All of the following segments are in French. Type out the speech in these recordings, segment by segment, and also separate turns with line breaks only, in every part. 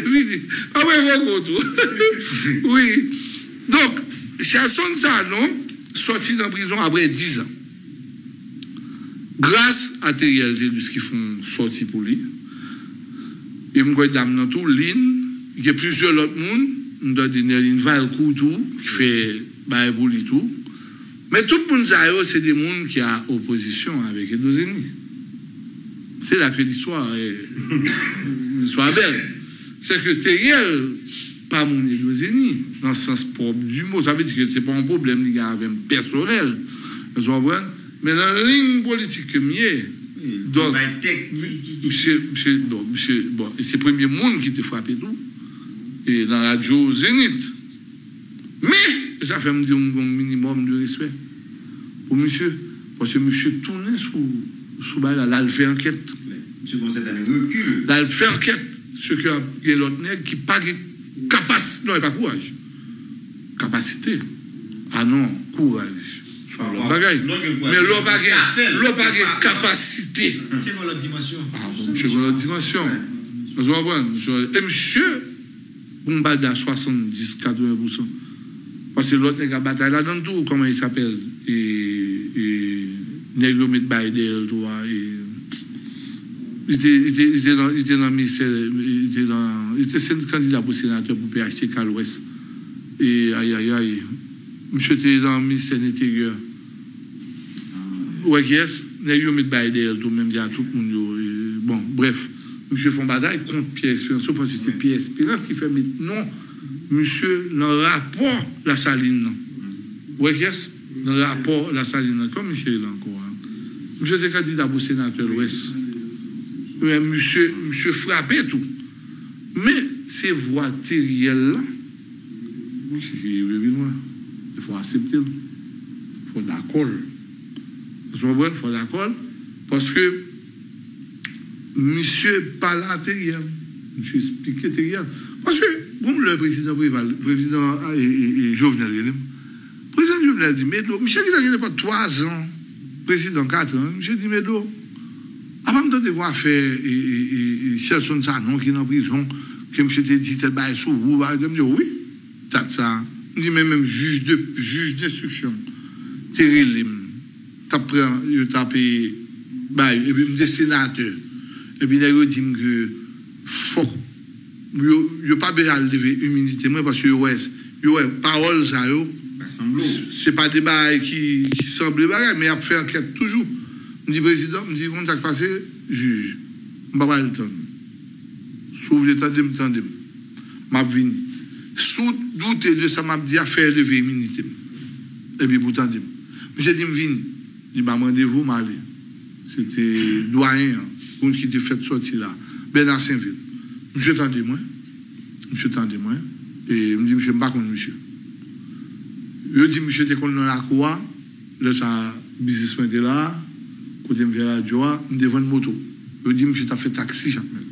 Ah ouais, oui. Donc, Chalson, ça, non, sorti de prison après 10 ans. Grâce à Teriel, ce qu'ils font sortir pour lui. Et je me dame dans tout, Lynn, il y a plusieurs autres monde, nous avons donné une Valcourt tout, qui fait pour lui tout. Mais tout le monde, c'est des gens qui ont opposition avec les deux ennemis. C'est là que l'histoire est belle. C'est que Teriel, pas mon deux ennemis, dans le sens propre du mot. Ça veut dire que ce n'est pas un problème personnel. Vous comprenez? Mais dans la ligne politique que mieux, donc, monsieur, c'est le premier monde qui te frappé tout. Et dans la radio Zénith. Mais, ça fait me dire un minimum de respect pour monsieur. Parce que monsieur tourne sous là, il fait enquête.
Monsieur conseille d'aller recul.
Là, il fait enquête. Ce que y a l'autre nègre qui pas capacité. Non, il pas courage. Capacité. Ah non, courage. Mais l'on pas de capacité.
C'est dans l'autre dimension.
C'est dans l'autre dimension. Et monsieur, on bat à 70-80%. Parce que l'autre nègre a bataille là dans tout, comment il s'appelle? Et nègre met Baïdel, toi. Il était dans le ministère, il était candidat pour sénateur pour PHT Cal-Ouest. Et aïe. Monsieur était dans le ministère de l'Intérieur. Ouais, yes, nègre met Baïdel, tout même dit à tout le monde. Bon, bref, monsieur font bataille contre Pierre Espérance, parce que c'est Pierre Espérance qui fait non, monsieur, dans le rapport la saline. Ouais, yes, dans le rapport la saline, comme monsieur là encore. Monsieur était candidat pour sénateur l'Ouest. Mais monsieur frappait tout. Mais ces voix terrielles là, il faut accepter. Il faut d'accord. Vous comprenez? Il faut d'accord. Parce que monsieur parle à Teriel. Monsieur expliquait Teriel. Parce que, bon, le président Jovenel, le président Jovenel dit, mais monsieur qui n'a pas 3 ans, président 4 ans, monsieur dit, mais avant de devoir faire Chalson Sanon qui est en prison, que monsieur te dit, tel bail sous vous, je me dis, oui, t'as ça. Je dis, même juge d'instruction, Teriel, t'as payé, et puis des sénateurs, et puis il dit que faut, il n'y a pas besoin de lever humilité, parce que parole, ça, c'est pas des bails qui semblent bails, mais il a fait enquête toujours. Je dis, président, je dis, on t'a passé, juge, je ne vais pas le temps. Sauve le temps de me tendre. Je vais venir. Sous doute de ça, je dit à faire lever l'immunité. Et puis pourtant, je dis, je viens. Je dis, rendez-vous, m'aller. C'était doyen, qui était fait sortir là. Bernard Saint-Ville. Monsieur, tendez-moi. Et je me dis, monsieur, je ne sais pas contre monsieur. Je dis, monsieur, tu es dans la cour. Là, ça, businessman était là. Quand je me vais à la joie, je me devant une moto. Je dis, monsieur, tu as fait taxi chaque semaine.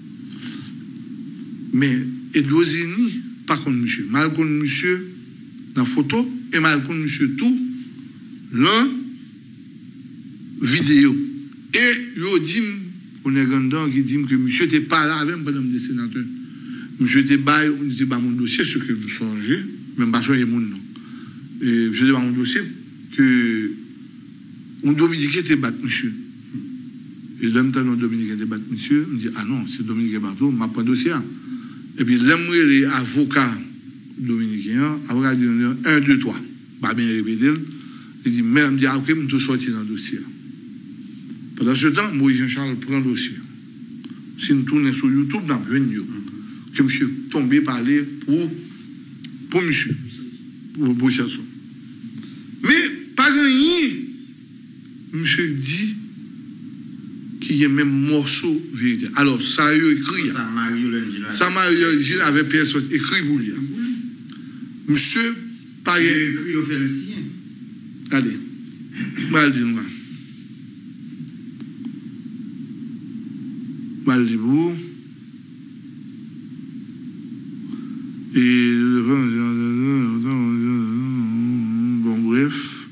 Mais, et d'Ozini, pas contre monsieur. Mal contre monsieur dans la photo, et mal contre monsieur tout, l'un, vidéo. Et, je dis, on est grand qui dit que monsieur n'était pas là avec pendant des sénateurs. Monsieur était bail, on était dans mon dossier, ce que vous songez, même pas sur les monde, non. Et monsieur était dans mon dossier, que on Dominicain était battu, monsieur. Et l'homme temps, Dominicain était battu, monsieur, me dit, ah non, c'est Dominicain Barto, m'a pas dossier. Et puis, l'homme, les avocats dominicains, avocat dit 1, 2, 3. Pas bien répété. Il dit, mais, il me dit, après, je suis sorti dans le dossier. Pendant ce temps, Moïse Jean-Charles prend le dossier. Si nous tournons sur YouTube, dans le que monsieur tombé parler pour monsieur, pour Chalson. Mais, pas gagné. Monsieur dit qu'il y a même morceau vérité. Alors, ça a écrit. Ça m'a écrit avec Pierre Sois, écrit pour lui. Monsieur, pas
écrit au fait le sien.
Allez, mal dit moi. Mal dit vous. Et bon, bref.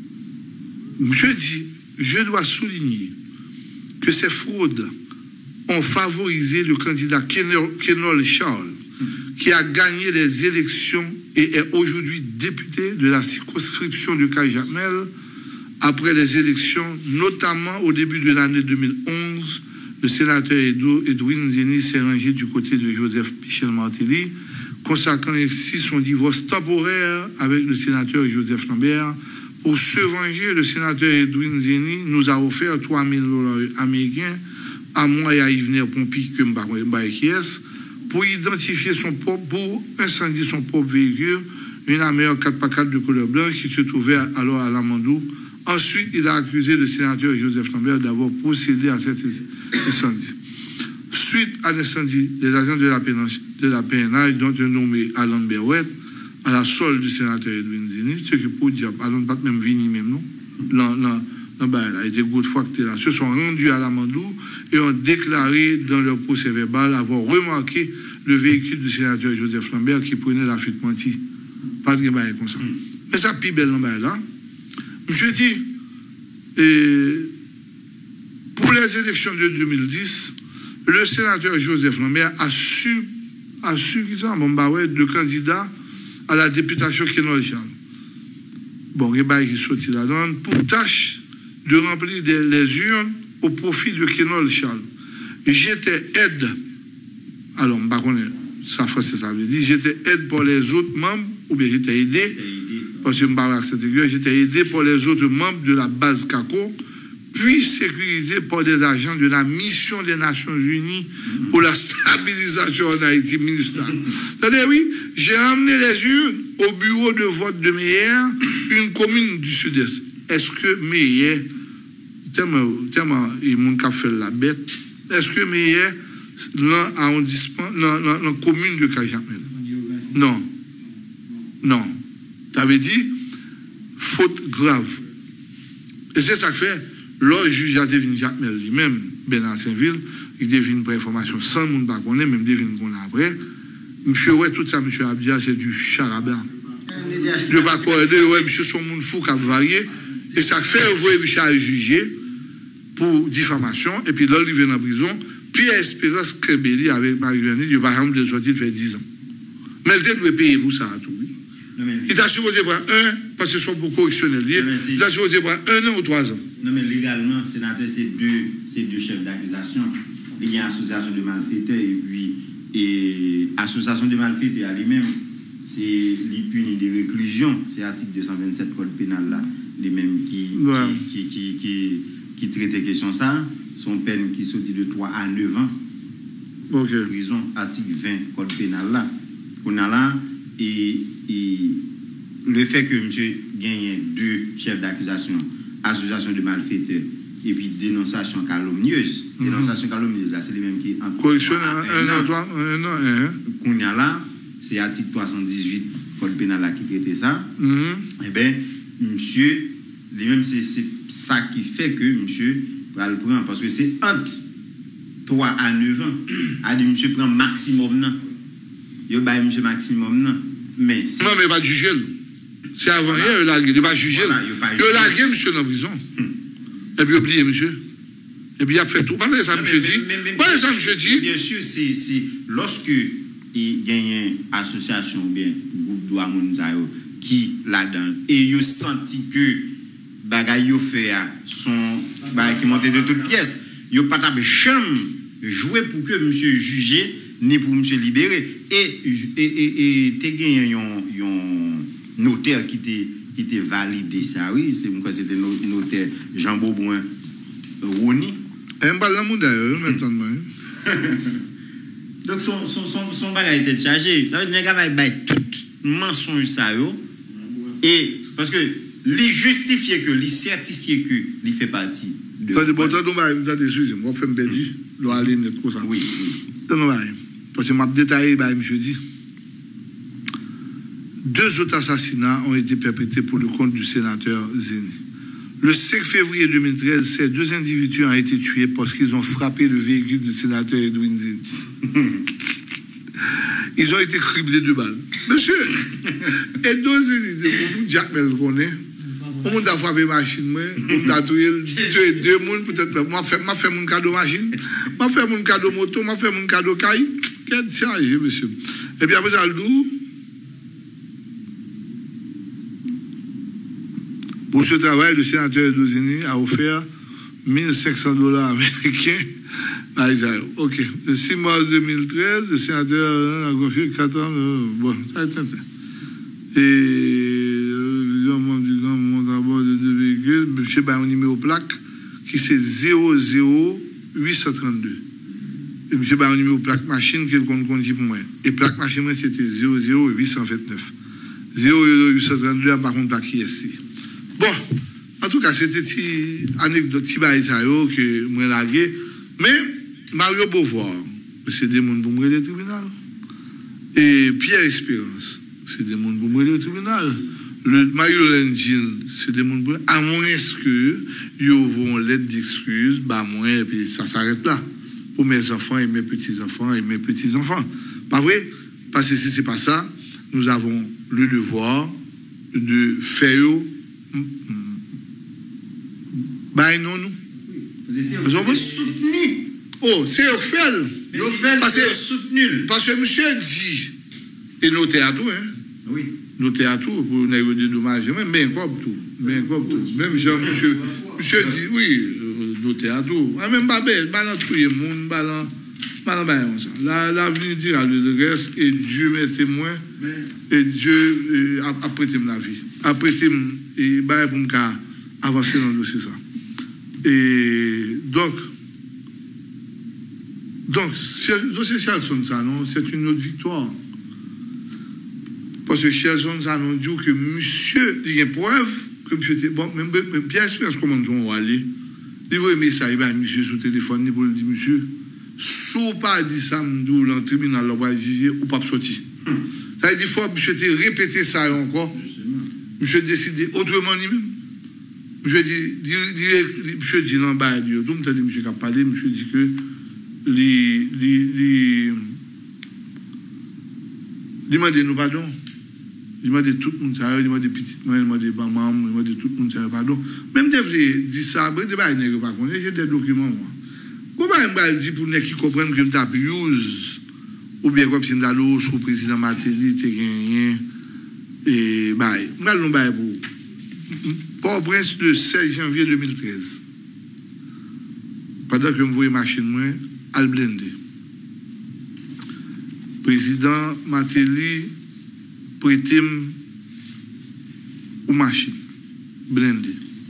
Monsieur dit, je dois souligner que ces fraudes ont favorisé le candidat Kenol Charles, qui a gagné les élections et est aujourd'hui député de la circonscription de Cajamel. Après les élections, notamment au début de l'année 2011, le sénateur Edwin Zeni s'est rangé du côté de Joseph Michel Martelly, consacrant ainsi son divorce temporaire avec le sénateur Joseph Lambert. Pour se venger, le sénateur Edwin Zeni nous a offert $3,000 américains à moi et à Yvener Pompi, que pour identifier pour incendier son propre véhicule, une Hammer 4x4 de couleur blanche qui se trouvait alors à Lamandou. Ensuite, il a accusé le sénateur Joseph Lambert d'avoir procédé à cet incendie. Suite à l'incendie, les agents de la PNH, dont un nommé Alan Berouet, à la solde du sénateur Edwin Zeni, ce que pour dire, Alan pas même vini même, non? Non, il a été gros fois que là, se sont rendus à Lamandou et ont déclaré dans leur procès verbal avoir remarqué le véhicule du sénateur Joseph Lambert qui prenait la fuite mentie. Pas de bail comme ça. Mais ça, plus belle là. Monsieur dit, pour les élections de 2010, le sénateur Joseph Lambert a su le candidat à la députation Kenol Charles. Bon, il qui sorti là-dedans pour tâche de remplir les urnes au profit de Kenol Charles. J'étais aide. Alors, je ne sais pas ça français, ça veut dire j'étais aide pour les autres membres, ou bien j'étais aidé, parce que je ne sais pas cette aiguille, j'étais aidé pour les autres membres de la base CACO, puis sécurisé par des agents de la mission des Nations Unies pour la stabilisation en Haïti, ministère. C'est-à-dire, oui, j'ai amené les urnes au bureau de vote de Meyer, une commune du Sud-Est. Est-ce que Meyer, tellement il m'a fait la bête, est-ce que Meyer, dans l'arrondissement, dans la commune de Cajamel? Non. Tu avais dit faute grave. Et c'est ça que fait. Le juge a devine Jacmel lui-même, Bernard Saint-Ville, il devine pour information sans le monde pas connaître, même devine qu'on a après. Monsieur, ouais, tout ça, monsieur Abdia, c'est du charabin. Je ne vais pas croire, ouais, monsieur, son monde fou qui a varié. Et ça fait envoyer monsieur à juger pour diffamation, et puis là, il vient en prison. Pierre Espérance Kébéli avec Marie-Léonie, il va ramener des autres, faire 10 ans. Mais il doit payer pour ça à tout. Il t'a supposé prendre un, parce que ce sont pour correctionnel. Il t'a supposé prendre 1 an ou 3 ans.
Non, mais légalement, sénateur, c'est deux chefs d'accusation. Il y a association de malfaiteurs et puis association de malfaiteurs à lui-même, c'est les punis de réclusion. C'est l'article 227 code pénal là, les mêmes qui traitent question ça. Son peine qui sortit de 3 à 9 ans.
Okay.
Prison, article 20 code pénal là. On a là et le fait que monsieur gagne 2 chefs d'accusation, association de malfaiteurs et puis dénonciation calomnieuse. Dénonciation calomnieuse, c'est les mêmes qui en
correction un an.
Qu'on y a là, c'est article 318 code pénal là qui traite ça. Eh bien, monsieur, lui-même c'est ça qui fait que monsieur va le prendre parce que c'est entre 3 à 9 ans. A dit monsieur prend maximum non. Yo bail monsieur maximum non. Mais
non mais pas juger. C'est avant hier il va juger. Il a largué monsieur dans prison. Et puis oublié monsieur. Et puis il a fait tout. Pas ça monsieur dit. Pas ça monsieur dit.
Bien sûr c'est lorsque il gagne une association bien groupe droit monzayo qui là-dedans et il senti que bagay yo fait son bagay qui monte de toutes pièces. Yo pas jamais jouer pour que monsieur juger ni pour monsieur libérer et te gagné un notaire qui te validé ça oui c'est pourquoi c'était notaire Jean Beauboin Roni
un balan d'ailleurs maintenant
donc son bagage était chargé ça veut dire gars va tout mensonge ça yo et parce que lui justifier que lui certifier que lui fait partie de
ça de bon temps nous va excusez-moi fait me perdu l'on aller net comme ça
oui
parce que m'a détaillé bah monsieur dit 2 autres assassinats ont été perpétrés pour le compte du sénateur Zeni. Le 5 février 2013, ces 2 individus ont été tués parce qu'ils ont frappé le véhicule du sénateur Edwin Zeni. Ils ont été criblés de balles. Monsieur, Edwin Zeni, Jacmel connaît, On m'a frappé machine, moi. On m'a tué deux personnes, peut-être. Moi, fait mon cadeau machine. Moi, fait mon cadeau moto. Moi, fait mon cadeau caille. Quel chargé, monsieur. Et puis après ça, le doux. Pour ce travail, le sénateur Dozini a offert $1,500 américains à Israël. OK. Le 6 mars 2013, le sénateur a confié 4 ans. Bon, ça a été. Et le membre du grand monte à bord de 2 véhicules. Monsieur a un numéro plaque qui c'est 00832. Et monsieur a un numéro plaque machine qui est le conduit pour moi. Et plaque machine, c'était 00829. 00832, par contre, plaque qui est ici. Bon, en tout cas, c'était une anecdote que moi lagué. Mais Mario Beauvoir, c'est des gens pour mourir au tribunal. Et Pierre Espérance, c'est des gens pour mourir au tribunal. Le Mario Lengine, c'est des gens pour à moins que ils vont lettre d'excuse, bah moi, et puis ça s'arrête là. Pour mes enfants et mes petits-enfants et mes petits-enfants. Pas vrai? Parce que si ce n'est pas ça, nous avons le devoir de faire. Bah non, nous.
Vous avez soutenu.
Oh, c'est Ophel. Parce que monsieur dit, et nos théâtres, hein?
Oui.
Nos théâtres, pour nous dédommager, mais comme tout. Même Jean, monsieur dit, oui, nos théâtres. Même Babel, balan tout le monde, balan l'avenir dira le reste, et Dieu m'est témoin, et Dieu a prêté la vie. A prêté, et bah, pour me avancer dans le dossier ça. Et donc, le dossier Chelson, ça, non, c'est une autre victoire. Parce que Chelson, ça, nous dit que monsieur, il y a une preuve que monsieur était bon, même bien espérance comment nous allons aller. Il va aimer ça, il va monsieur sur le téléphone, il va dire, monsieur, sous pas dit ça, nous, dans le tribunal, on va juger ou pas sortir. Ça veut dire, il faut que monsieur répéter ça encore. Monsieur décide autrement lui-même. Monsieur dit non, bah, Dieu, tout le monde dit, monsieur qui a parlé, monsieur dit que il demande nous pardon. Il demande tout le monde, il demande petit, il demande maman, il demande tout le monde pardon. Même si dit ça, il ne pas connaître, j'ai des documents, moi. Comment il dit pour qui comprennent que nous avons use, ou bien comme si nous avons sous le président Matéli, tu gagné, et bah, nous allons pour. Port-au-Prince le 16 janvier 2013. Pendant que je voyais machine moi, al blindé. Président Matéli prêté aux machines blindé.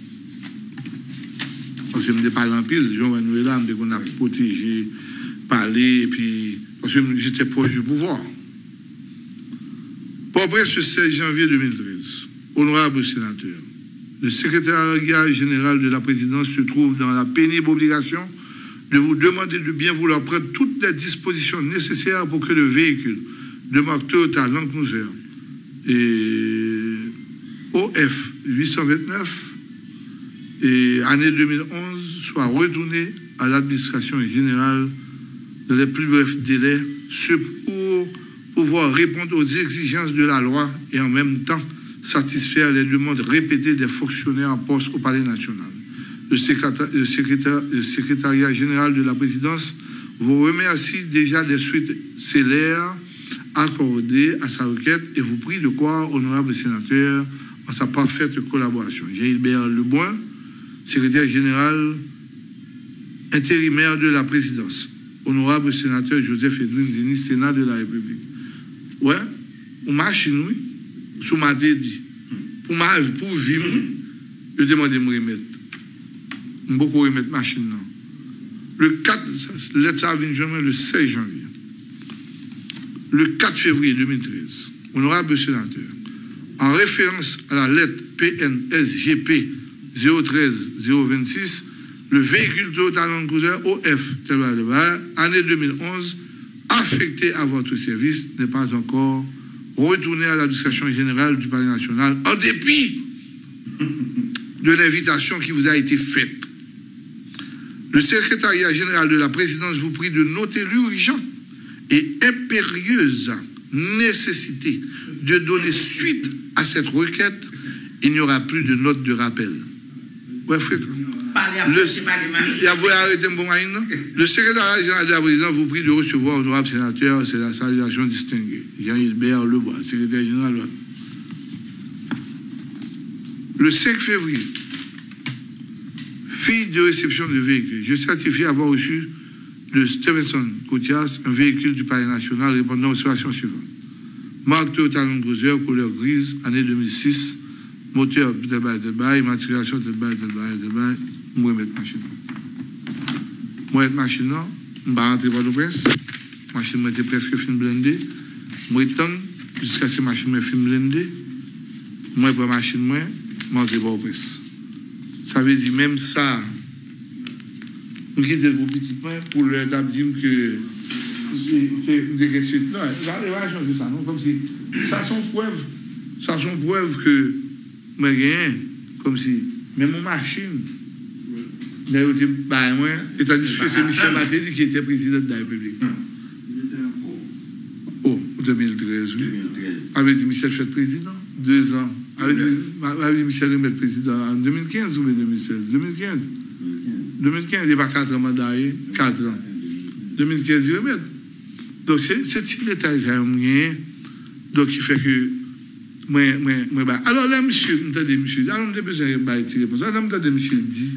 Parce que je ne parle en pile, Jean Manuel là, qu'on a protégé, parlé, et puis parce que j'étais proche du pouvoir. Port-au-Prince le 16 janvier 2013. Honorable sénateur. Le secrétariat général de la présidence se trouve dans la pénible obligation de vous demander de bien vouloir prendre toutes les dispositions nécessaires pour que le véhicule de marque Toyota Land Cruiser et OF 829 et année 2011 soit retourné à l'administration générale dans les plus brefs délais, ce pour pouvoir répondre aux exigences de la loi et en même temps satisfaire les demandes répétées des fonctionnaires en poste au Palais national. Le secrétariat général de la présidence vous remercie déjà des suites célères accordées à sa requête et vous prie de croire, honorable sénateur, en sa parfaite collaboration. Gilbert Leboin, secrétaire général intérimaire de la présidence. Honorable sénateur Joseph Edwin Denis, Sénat de la République. Ouais, on marche nous. Sous ma dit, pour vivre, je demande de me remettre. Je ne peux pas remettre ma machine. Le 4, l'État vient le 16 janvier. Le 4 février 2013, honorable sénateur, en référence à la lettre PNSGP 013-026, le véhicule Toyota Land Cruiser OF, année 2011, affecté à votre service, n'est pas encore retourner à l'administration générale du Palais national en dépit de l'invitation qui vous a été faite. Le secrétariat général de la présidence vous prie de noter l'urgent et impérieuse nécessité de donner suite à cette requête il n'y aura plus de notes de rappel. Ouais, frère. Le secrétaire général de la présidence vous prie de recevoir, honorable sénateur, c'est la salutation distinguée. Jean-Hilbert Lebois, secrétaire général. Le 5 février, fille de réception de véhicule, je certifie avoir reçu de Stevenson Coutias un véhicule du Palais national répondant aux situations suivantes. Marque Toyota Land Cruiser, couleur grise, année 2006, moteur tel bail, immatriculation tel bail, moi mettre machine. Moi mettre machine, je vais rentrer par le presse, machine était presque film blindé, moi temps jusqu'à ce machine film blindé, moi prends machine moi, je rentre par le presse. Ça veut dire même ça, je quitte le petit point pour leur dire que non, va changer ça, non, comme si ça sont preuves que moi gagne, comme si même mon machine, étant donné que c'est Michel Matéli qui était président de la République. Oh, 2013, oui. Avait dit Michel fait président, 2 ans. Avait dit Michel remet président en 2015 ou 2016? 2015. 2015, il n'y a pas 4 ans mandat, 4 ans. 2015, il remet. Donc, c'est ce détail que j'ai. Donc, il fait que. Alors là, monsieur, monsieur, alors, je n'ai besoin de tirer réponse. Alors, monsieur dit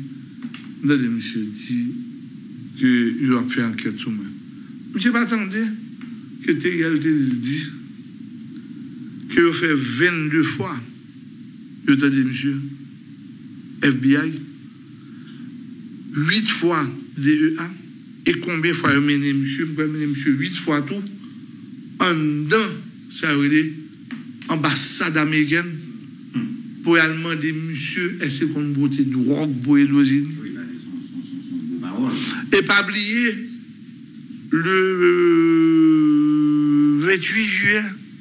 qu'il va faire enquête sur moi. Monsieur, pas attendez que TRT dit qu'il a fait 22 fois. Je t'ai monsieur, FBI, 8 fois DEA, et combien de fois il a mené monsieur, 8 fois tout, en dedans, ça veut dire, ambassade américaine, pour aller demander, monsieur, est-ce qu'on a voté drogue pour Edouardine? Et pas oublier, le 28 juillet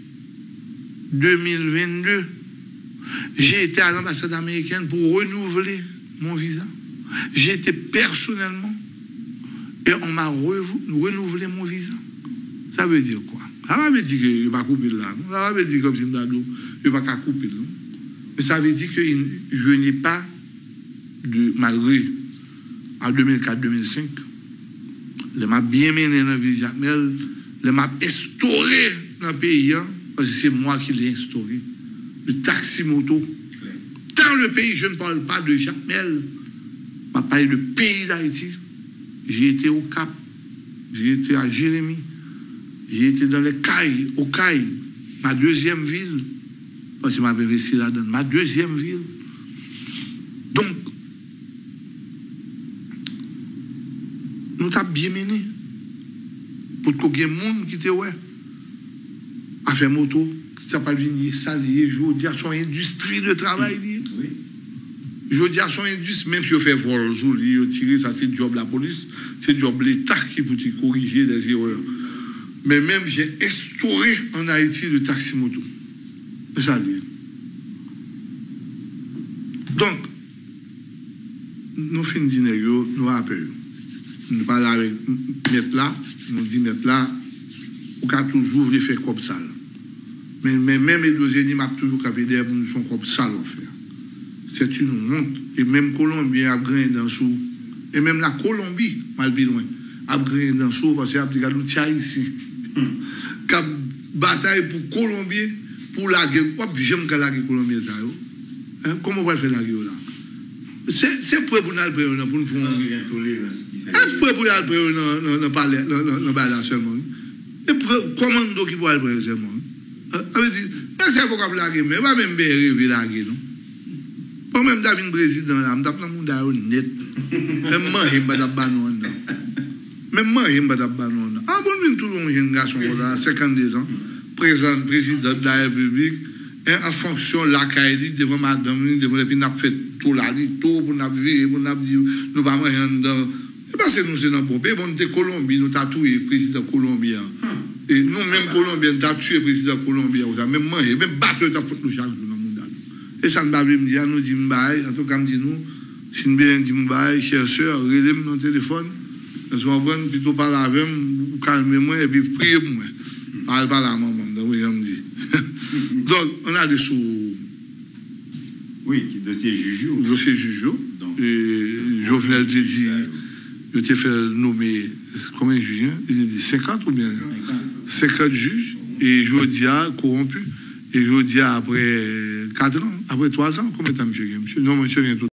2022, j'ai été à l'ambassade américaine pour renouveler mon visa. J'ai été personnellement et on m'a renouvelé mon visa. Ça veut dire quoi? Ça veut dire qu'il ne va pas couper là. Ça veut dire comme si il ne va pas couper là. Mais ça veut dire que je n'ai pas, malgré en 2004-2005, les m'a bien mené dans le visa, les m'a instauré dans le pays, parce que c'est moi qui l'ai instauré. Le taxi-moto. Dans le pays, je ne parle pas de Jamel, je parle du pays d'Haïti. J'ai été au Cap, j'ai été à Jérémy, j'ai été dans les Cailles, au Cailles, ma deuxième ville, parce que je m'avais resté là-dedans, ma deuxième ville. Donc, nous t'avons bien mené pour qu'il y ait des gens qui étaient à faire moto, qui ne pas venir salier, je veux dire, son industrie de travail. Oui. Je veux dire, son industrie, même si on fait vol, on tire, ça c'est le job de la police, c'est le job de l'État qui peut corriger des erreurs. Mais même j'ai instauré en Haïti le taxi-moto. C'est ça. Donc, nous finissons dîner, nous rappelons. Nous parlons avec Maître là, nous dit Maître là, on a toujours voulu faire comme ça. Mais même les deuxièmes m'a toujours capé derrière pour nous faire comme ça en faire. C'est une honte. Et même Colombie a gagné dans sous. Et même la Colombie, mal plus loin, a gagné dans sous parce qu'il y a des gens ici. Qui bataille pour Colombie, pour la guerre. J'aime que la guerre Colombie. Comment on va faire la guerre là? C'est prêt pour nous aller pour nous faire. Est-ce prêt pour nous aller dans parler là seulement? Et comment nous qui pour aller seulement? Est-ce qu'il faut qu'on la guerre? Mais pas même rêver la guerre, non? Pas même David président là, je suis monde net. Même moi, je ne suis pas banon. Même moi, je ne suis pas banon. Ah bon, nous tous un jeune garçon là, 52 ans, président de la République, en fonction de la caïdi devant madame, devant les puis n'a fait tout là, tout pour n'a vivre, pour n'a dire nous pas manger dedans. Et parce que nous c'est dans bon pays, bon de Colombie, nous t'a tué président colombien. Et nous même colombiens t'a tué président colombien, même manger, même battre t'a fait nous chaque jour dans le monde. Et ça ne va pas me dire, nous dit m'baï, en tout cas me dit nous, si nous bien dit m'baï, chère sœur, relève mon téléphone, nous sommes plutôt parler avec moi, calmez-moi et puis priez pour moi. Parle pas la maman, donc oui, on me dit. Donc, on a des sous
Oui, qui dossier juge.
Dossier juge. Et Jovenel te dit, il te fait nommer combien de juges? Il a dit 50 ou bien 50 juges. Et je dis corrompu. Et je dis après 4 ans, après 3 ans, combien de temps monsieur? Non, monsieur vient tout.